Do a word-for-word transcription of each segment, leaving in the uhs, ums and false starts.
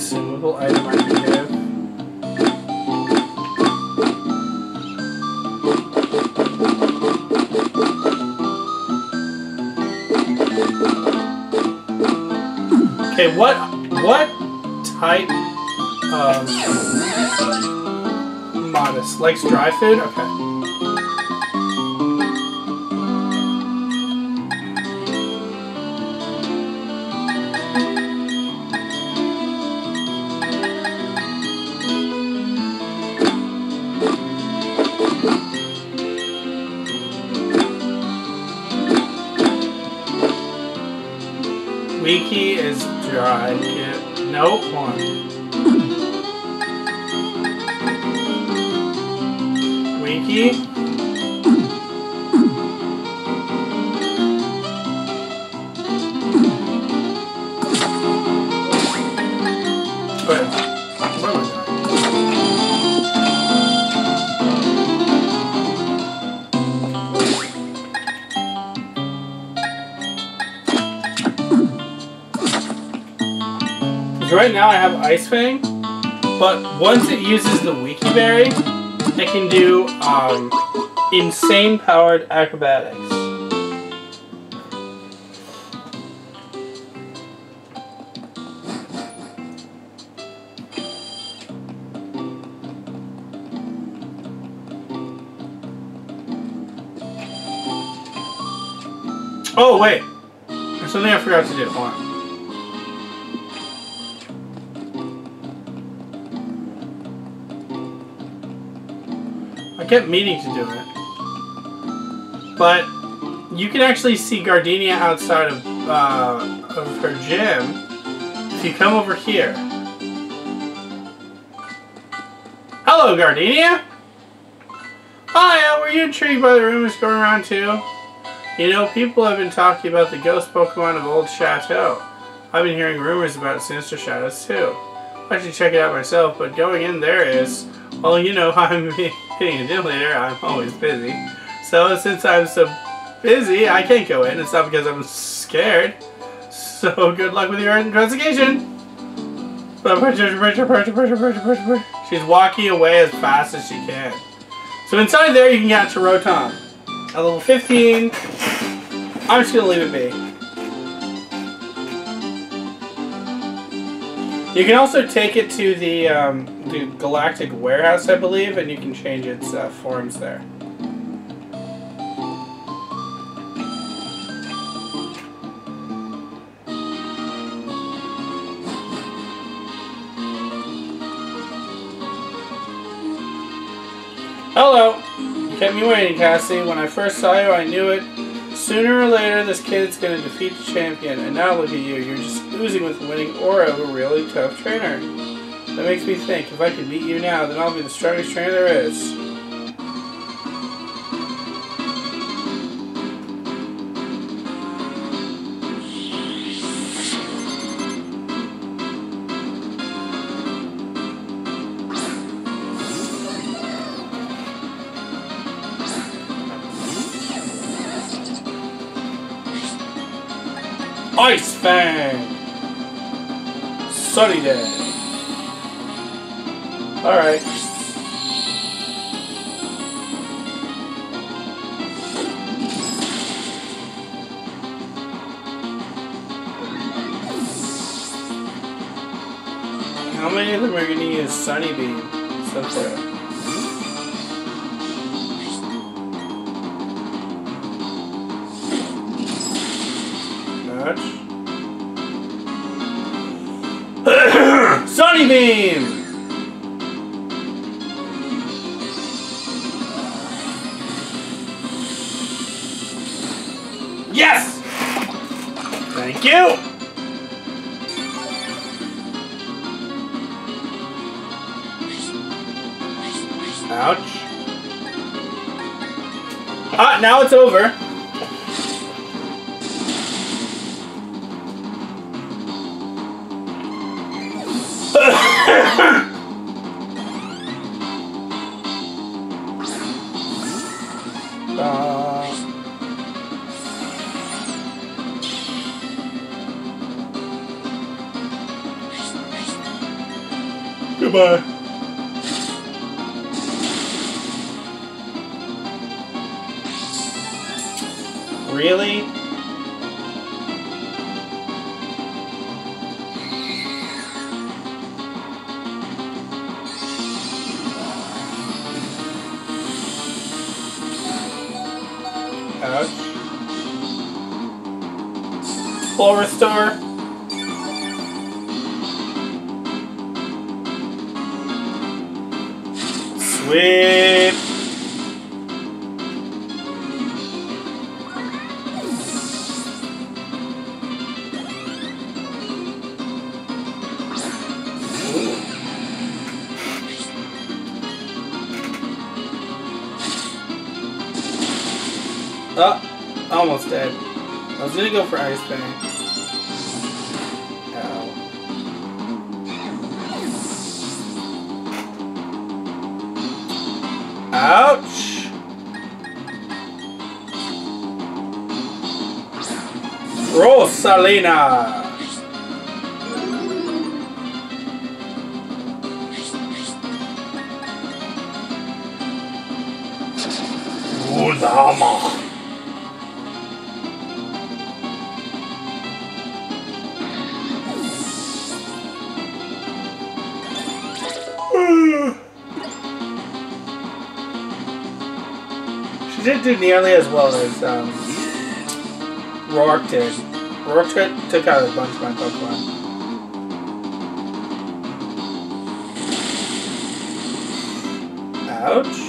consumable item I can give. Okay, what what type of Modest likes dry food? Okay. Wiki is dry. Nope, one. Wiki. Wait, where am I going? Right now I have Ice Fang, but once it uses the Wiki Berry, it can do um, insane powered acrobatics. Oh wait, there's something I forgot to do. Hold on. I kept meaning to do it, but you can actually see Gardenia outside of, uh, of her gym if you come over here. Hello, Gardenia! Hi, were you intrigued by the rumors going around too? You know, people have been talking about the ghost Pokemon of Old Chateau. I've been hearing rumors about Sinister Shadows too. I should check it out myself, but going in there is... Well, you know, I'm being a gym leader, I'm always busy. So since I'm so busy, I can't go in. It's not because I'm scared. So good luck with your investigation. She's walking away as fast as she can. So inside there, you can catch a Rotom. At level fifteen, I'm just going to leave it be. You can also take it to the, um, the Galactic Warehouse, I believe, and you can change its uh, forms there. Hello! You kept me waiting, Cassie. When I first saw you, I knew it. Sooner or later, this kid's going to defeat the champion. And now look at you. You're just oozing with the winning aura of a really tough trainer. That makes me think, if I can beat you now, then I'll be the strongest trainer there is. Ice Fang! Sunny Day! Alright. How many of them are going to use Sunny Beam so far? Sunny Beam! Yes! Thank you! Ouch. Ah, now it's over. Goodbye. Really? Ouch. Full restore. Sweet. Oh, almost dead. I was gonna go for Ice Bang. Ow. Ouch! Rosalina! Udama! She didn't do nearly as well as um, Rourke did. Rourke took, took out a bunch of my Pokemon. Ouch.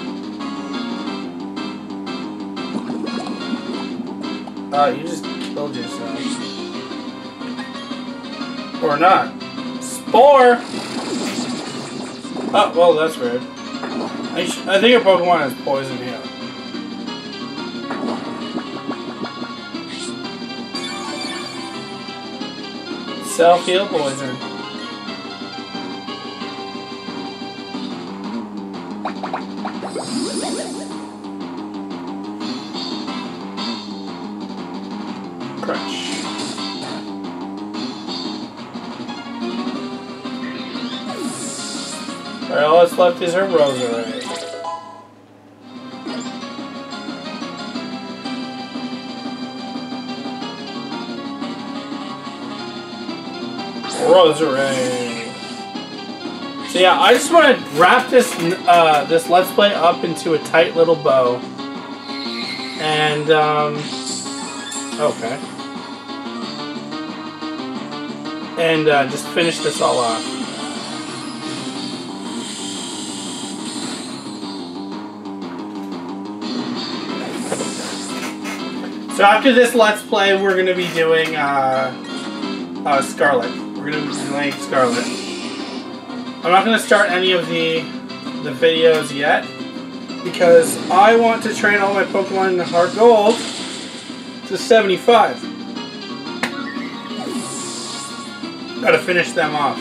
Oh, you just killed yourself. Or not. Spore! Oh, well, that's weird. I, sh I think your Pokemon has poison here. Self-heal poison. Crunch. Alright, all that's left is her Roserade. Roserade. So yeah, I just want to wrap this uh, this Let's Play up into a tight little bow. And, um... okay. And uh, just finish this all off. So after this Let's Play, we're going to be doing uh, uh, Scarlet. We're going to be playing Scarlet. I'm not going to start any of the, the videos yet, because I want to train all my Pokemon in the Heart Gold to seventy-five. Gotta finish them off.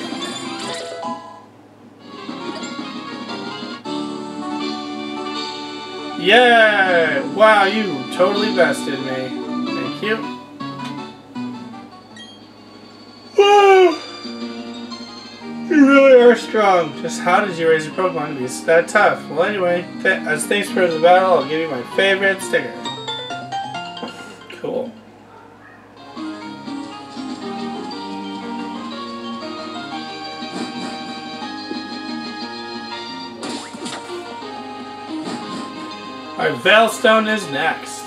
Yay! Wow, you totally bested me. Thank you. Woo! You really are strong. Just how did you raise your Pokemon to be that tough? Well, anyway, th as thanks for the battle, I'll give you my favorite sticker. Cool. Alright, Veilstone is next.